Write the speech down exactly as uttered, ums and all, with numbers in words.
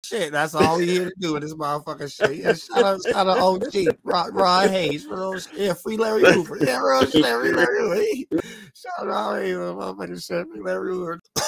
shit. That's all we here to do in this motherfucking shit. Yeah, shout out, shout out O G, Rod, Rod Hayes, for those, yeah, free Larry Hoover. Yeah, real shit, free Larry Hoover. Shout out, hey, motherfucking shit, free Larry Hoover.